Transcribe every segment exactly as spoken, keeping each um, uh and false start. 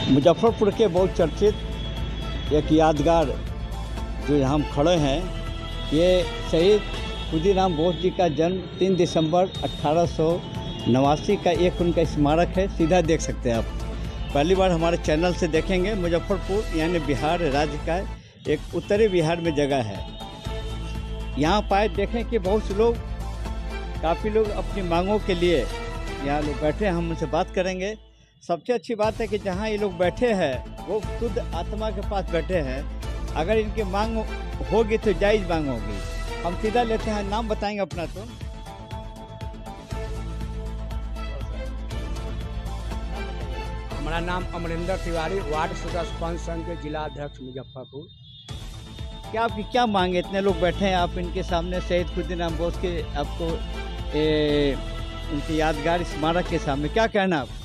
मुजफ्फरपुर के बहुत चर्चित एक यादगार जो यहाँ हम खड़े हैं, ये शहीद खुदीराम बोस जी का जन्म तीन दिसंबर अट्ठारह सौ नवासी का एक उनका स्मारक है। सीधा देख सकते हैं आप। पहली बार हमारे चैनल से देखेंगे। मुजफ्फरपुर यानी बिहार राज्य का एक उत्तरी बिहार में जगह है। यहाँ पाए देखें कि बहुत से लोग, काफ़ी लोग अपनी मांगों के लिए यहाँ लोग बैठे हैं। हम उनसे बात करेंगे। सबसे अच्छी बात है कि जहाँ ये लोग बैठे हैं वो शुद्ध आत्मा के पास बैठे हैं। अगर इनकी मांग होगी तो जायज़ मांग होगी। हम सीधा लेते हैं, नाम बताएंगे अपना। तो हमारा नाम अमरिंदर तिवारी, वार्ड सदस्य पंच संघ के जिला अध्यक्ष मुजफ्फरपुर। क्या आपकी क्या मांग है? इतने लोग बैठे हैं आप इनके सामने, शहीद खुदीराम बोस के आपको ए, उनकी यादगार स्मारक के सामने क्या कहना आप?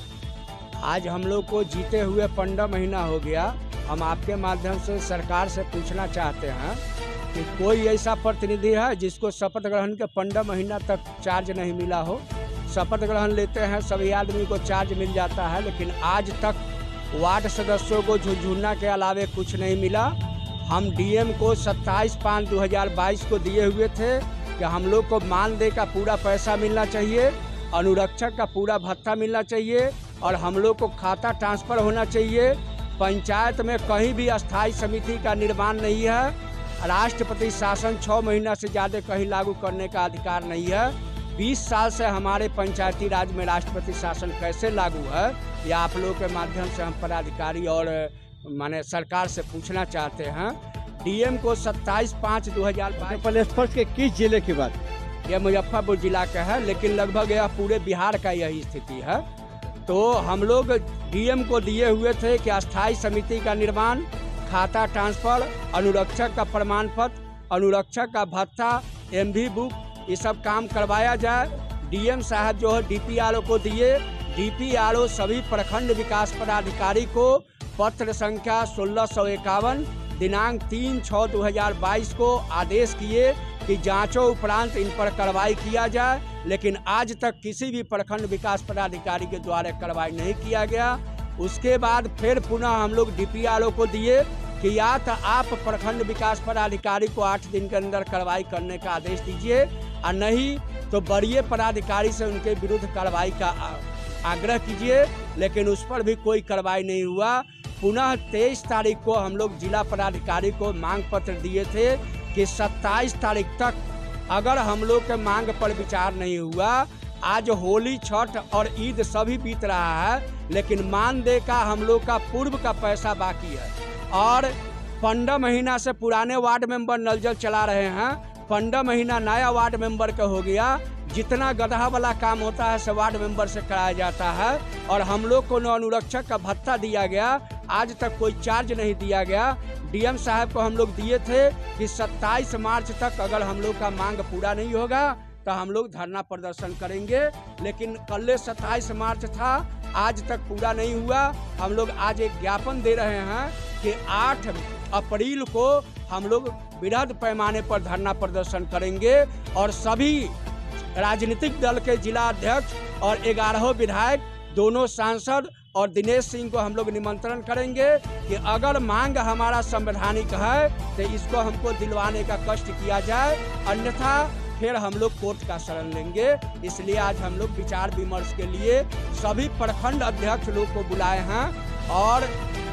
आज हम लोग को जीते हुए पंद्रह महीना हो गया। हम आपके माध्यम से सरकार से पूछना चाहते हैं कि कोई ऐसा प्रतिनिधि है जिसको शपथ ग्रहण के पंद्रह महीना तक चार्ज नहीं मिला हो। शपथ ग्रहण लेते हैं सभी आदमी को चार्ज मिल जाता है, लेकिन आज तक वार्ड सदस्यों को झुनझुना के अलावे कुछ नहीं मिला। हम डीएम को सत्ताईस पाँच दो हज़ार बाईस को दिए हुए थे कि हम लोग को मानदेय का पूरा पैसा मिलना चाहिए, अनुरक्षक का पूरा भत्ता मिलना चाहिए और हम लोग को खाता ट्रांसफ़र होना चाहिए। पंचायत में कहीं भी अस्थायी समिति का निर्माण नहीं है। राष्ट्रपति शासन छः महीना से ज़्यादा कहीं लागू करने का अधिकार नहीं है। बीस साल से हमारे पंचायती राज में राष्ट्रपति शासन कैसे लागू है, या आप लोगों के माध्यम से हम पदाधिकारी और माने सरकार से पूछना चाहते हैं। डीएम को सत्ताईस पाँच दो हज़ार बाईस पहले स्पष्ट के किस जिले की बात? यह मुजफ्फरपुर जिला का है, लेकिन लगभग यह पूरे बिहार का यही स्थिति है। तो हम लोग डीएम को दिए हुए थे कि अस्थायी समिति का निर्माण, खाता ट्रांसफ़र, अनुरक्षक का प्रमाण पत्र, अनुरक्षक का भत्ता, एमवी बुक, ये सब काम करवाया जाए। डीएम साहब जो है डीपीआरओ को दिए। डीपीआरओ सभी प्रखंड विकास पदाधिकारी को पत्र संख्या सोलह सौ इक्यावन दिनांक तीन छः दो हज़ार बाईस को आदेश किए कि जांचों उपरांत इन पर कार्रवाई किया जाए, लेकिन आज तक किसी भी प्रखंड विकास पदाधिकारी के द्वारा कार्रवाई नहीं किया गया। उसके बाद फिर पुनः हम लोग डीपीआरओ को दिए कि या तो आप प्रखंड विकास पदाधिकारी को आठ दिन के अंदर कार्रवाई करने का आदेश दीजिए, और नहीं तो वरीय पदाधिकारी से उनके विरुद्ध कार्रवाई का आग्रह कीजिए। लेकिन उस पर भी कोई कार्रवाई नहीं हुआ। पुनः तेईस तारीख को हम लोग जिला पदाधिकारी को मांग पत्र दिए थे कि सत्ताईस तारीख तक अगर हम लोग के मांग पर विचार नहीं हुआ, आज होली, छठ और ईद सभी बीत रहा है, लेकिन मानदेय का हम लोग का पूर्व का पैसा बाकी है। और पंद्रह महीना से पुराने वार्ड मेंबर नल जल चला रहे हैं, पंद्रह महीना नया वार्ड मेंबर का हो गया। जितना गधा वाला काम होता है सब वार्ड मेंबर से कराया जाता है, और हम लोग को न अनुरक्षक का भत्ता दिया गया, आज तक कोई चार्ज नहीं दिया गया। डीएम साहब को हम लोग दिए थे कि सत्ताईस मार्च तक अगर हम लोग का मांग पूरा नहीं होगा तो हम लोग धरना प्रदर्शन करेंगे, लेकिन कल सत्ताईस मार्च था, आज तक पूरा नहीं हुआ। हम लोग आज एक ज्ञापन दे रहे हैं कि आठ अप्रैल को हम लोग बृहद पैमाने पर धरना प्रदर्शन करेंगे, और सभी राजनीतिक दल के जिला अध्यक्ष और ग्यारह विधायक, दोनों सांसद और दिनेश सिंह को हम लोग निमंत्रण करेंगे कि अगर मांग हमारा संवैधानिक है तो इसको हमको दिलवाने का कष्ट किया जाए, अन्यथा फिर हम लोग कोर्ट का शरण लेंगे। इसलिए आज हम लोग विचार विमर्श के लिए सभी प्रखंड अध्यक्ष लोग को बुलाए हैं, और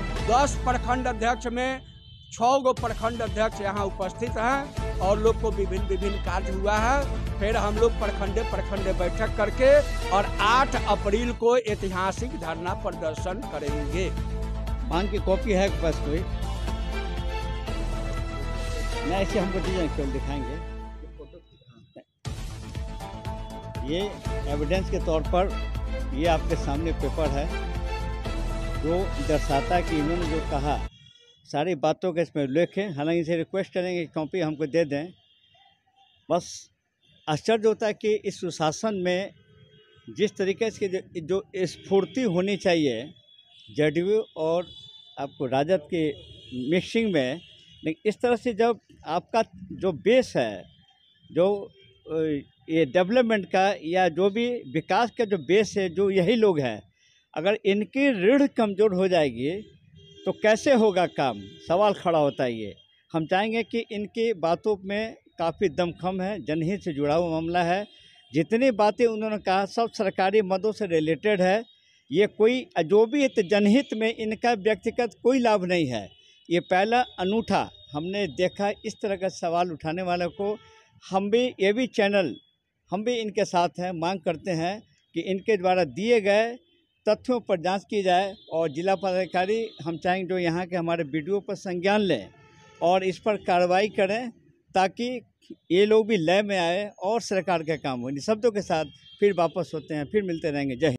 दस प्रखंड अध्यक्ष में छः गो प्रखंड अध्यक्ष यहाँ उपस्थित हैं, और लोग को विभिन्न विभिन्न कार्य हुआ है। फिर हम लोग प्रखंडे प्रखंडे बैठक करके और आठ अप्रैल को ऐतिहासिक धरना प्रदर्शन करेंगे। मांग की कॉपी है बस कोई नहीं, ऐसे हमको दीजिए, केवल दिखाएंगे। ये एविडेंस के तौर पर ये आपके सामने पेपर है जो दर्शाता है कि इन्होंने जो कहा सारी बातों के इसमें उल्लेख है। हालांकि इसे रिक्वेस्ट करेंगे कि कॉपी हमको दे दें। बस आश्चर्य होता है कि इस सुशासन में जिस तरीके से जो स्फूर्ति होनी चाहिए जेडीयू और आपको राजद की मिक्सिंग में, लेकिन इस तरह से जब आपका जो बेस है, जो ये डेवलपमेंट का या जो भी विकास का जो बेस है, जो यही लोग हैं, अगर इनकी रीढ़ कमज़ोर हो जाएगी तो कैसे होगा काम, सवाल खड़ा होता है ये। हम चाहेंगे कि इनकी बातों में काफ़ी दमखम है, जनहित से जुड़ा हुआ मामला है। जितनी बातें उन्होंने कहा सब सरकारी मदों से रिलेटेड है। ये कोई जो भी है जनहित में इनका व्यक्तिगत कोई लाभ नहीं है। ये पहला अनूठा हमने देखा इस तरह का सवाल उठाने वाले को। हम भी ये भी चैनल हम भी इनके साथ हैं, मांग करते हैं कि इनके द्वारा दिए गए तथ्यों पर जांच की जाए और जिला पदाधिकारी हम चाहेंगे जो यहाँ के हमारे वीडियो पर संज्ञान लें और इस पर कार्रवाई करें ताकि ये लोग भी लय में आए और सरकार का काम हो। इन शब्दों के साथ फिर वापस होते हैं, फिर मिलते रहेंगे। जय हिंद।